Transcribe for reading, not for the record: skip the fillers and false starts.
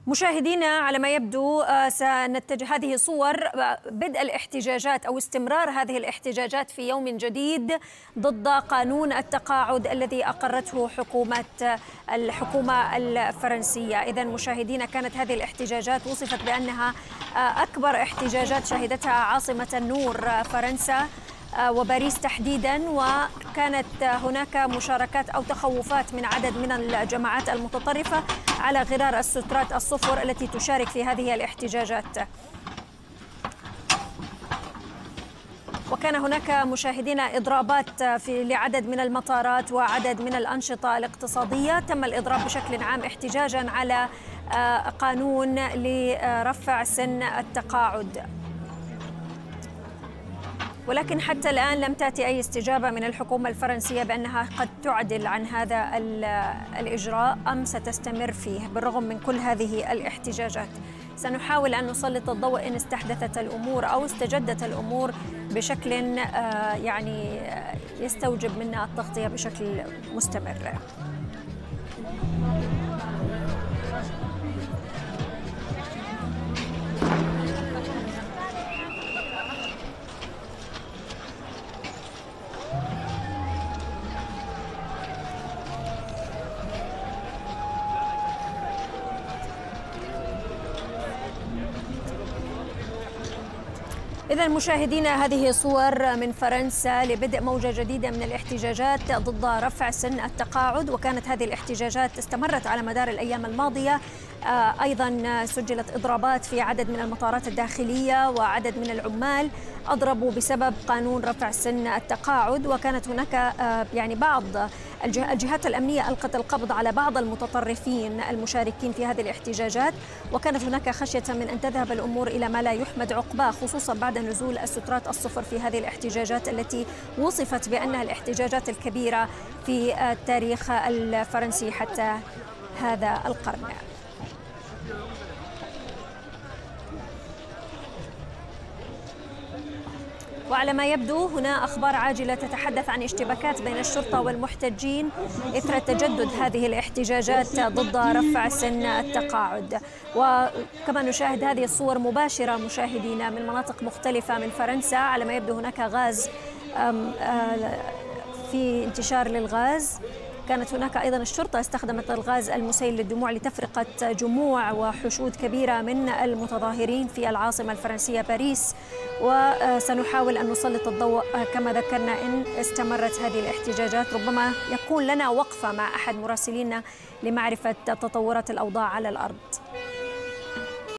مشاهدينا، على ما يبدو سنتجه هذه صور بدء الاحتجاجات أو استمرار هذه الاحتجاجات في يوم جديد ضد قانون التقاعد الذي أقرته الحكومة الفرنسية. إذن مشاهدينا، كانت هذه الاحتجاجات وصفت بأنها أكبر احتجاجات شهدتها عاصمة النور فرنسا وباريس تحديدا، وكانت هناك مشاركات أو تخوفات من عدد من الجماعات المتطرفة على غرار السترات الصفر التي تشارك في هذه الاحتجاجات. وكان هناك مشاهدينا إضرابات لعدد من المطارات وعدد من الأنشطة الاقتصادية. تم الإضراب بشكل عام احتجاجا على قانون لرفع سن التقاعد، ولكن حتى الآن لم تأتي أي استجابة من الحكومة الفرنسية بأنها قد تعدل عن هذا الإجراء أم ستستمر فيه بالرغم من كل هذه الاحتجاجات. سنحاول أن نسلط الضوء إن استحدثت الأمور أو استجدت الأمور بشكل يعني يستوجب منا التغطية بشكل مستمر. إذا مشاهدينا، هذه صور من فرنسا لبدء موجة جديدة من الاحتجاجات ضد رفع سن التقاعد، وكانت هذه الاحتجاجات استمرت على مدار الأيام الماضية. أيضا سجلت إضرابات في عدد من المطارات الداخلية، وعدد من العمال أضربوا بسبب قانون رفع سن التقاعد. وكانت هناك يعني بعض الجهات الأمنية ألقت القبض على بعض المتطرفين المشاركين في هذه الاحتجاجات، وكانت هناك خشية من أن تذهب الأمور إلى ما لا يحمد عقباه، خصوصا بعد نزول السترات الصفر في هذه الاحتجاجات التي وصفت بأنها الاحتجاجات الكبيرة في التاريخ الفرنسي حتى هذا القرن. وعلى ما يبدو هنا أخبار عاجلة تتحدث عن اشتباكات بين الشرطة والمحتجين إثر تجدد هذه الاحتجاجات ضد رفع سن التقاعد. وكما نشاهد هذه الصور مباشرة مشاهدينا من مناطق مختلفة من فرنسا. على ما يبدو هناك غاز، في انتشار للغاز. كانت هناك أيضا الشرطة استخدمت الغاز المسيل للدموع لتفرقة جموع وحشود كبيرة من المتظاهرين في العاصمة الفرنسية باريس. وسنحاول أن نسلط الضوء كما ذكرنا إن استمرت هذه الاحتجاجات. ربما يكون لنا وقفة مع أحد مراسلينا لمعرفة تطورات الأوضاع على الأرض.